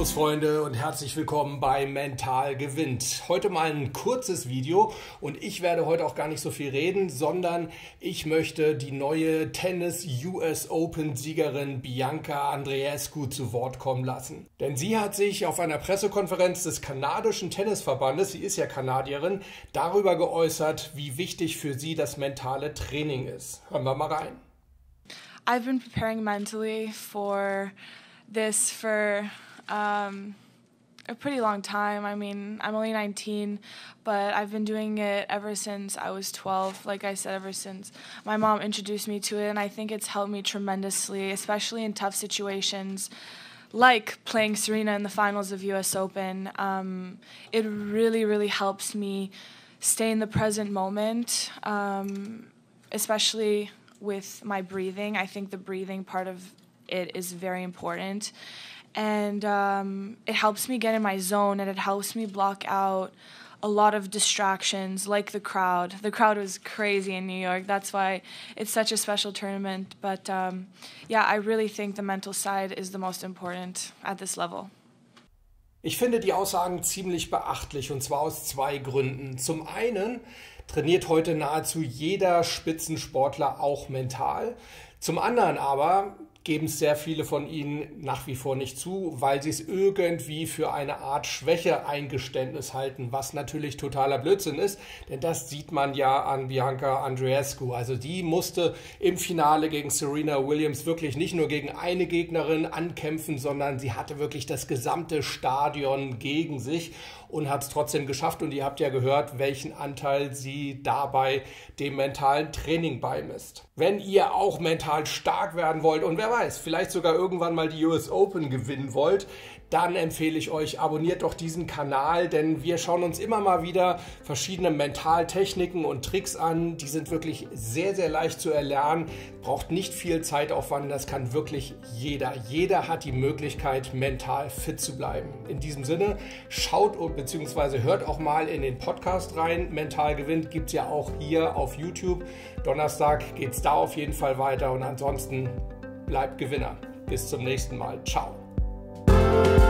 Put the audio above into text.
Servus Freunde und herzlich willkommen bei Mental gewinnt. Heute mal ein kurzes Video und ich werde heute auch gar nicht so viel reden, sondern ich möchte die neue Tennis US Open Siegerin Bianca Andreescu zu Wort kommen lassen. Denn sie hat sich auf einer Pressekonferenz des kanadischen Tennisverbandes, sie ist ja Kanadierin, darüber geäußert, wie wichtig für sie das mentale Training ist. Hören wir mal rein. I've been preparing mentally for this for a pretty long time. I mean, I'm only 19, but I've been doing it ever since I was 12. Like I said, ever since my mom introduced me to it, and I think it's helped me tremendously, especially in tough situations like playing Serena in the finals of US Open. It really helps me stay in the present moment, especially with my breathing. I think the breathing part of it is very important, and it helps me get in my zone, and it helps me block out a lot of distractions like the crowd. The crowd was crazy in New York. That's why it's such a special tournament. But yeah, I really think the mental side is the most important at this level. Ich finde die Aussagen ziemlich beachtlich, und zwar aus zwei Gründen. Zum einen trainiert heute nahezu jeder Spitzensportler auch mental. Zum anderen aber geben es sehr viele von ihnen nach wie vor nicht zu, weil sie es irgendwie für eine Art Schwäche-Eingeständnis halten, was natürlich totaler Blödsinn ist, denn das sieht man ja an Bianca Andreescu. Also die musste im Finale gegen Serena Williams wirklich nicht nur gegen eine Gegnerin ankämpfen, sondern sie hatte wirklich das gesamte Stadion gegen sich und hat es trotzdem geschafft. Und ihr habt ja gehört, welchen Anteil sie dabei dem mentalen Training beimisst. Wenn ihr auch mental stark werden wollt und wer weiß, vielleicht sogar irgendwann mal die US Open gewinnen wollt, dann empfehle ich euch, abonniert doch diesen Kanal, denn wir schauen uns immer mal wieder verschiedene Mentaltechniken und Tricks an. Die sind wirklich sehr leicht zu erlernen, braucht nicht viel Zeitaufwand, das kann wirklich jeder. Jeder hat die Möglichkeit, mental fit zu bleiben. In diesem Sinne, schaut bzw. hört auch mal in den Podcast rein. Mental gewinnt gibt es ja auch hier auf YouTube. Donnerstag geht es da auf jeden Fall weiter und ansonsten bleibt Gewinner. Bis zum nächsten Mal. Ciao.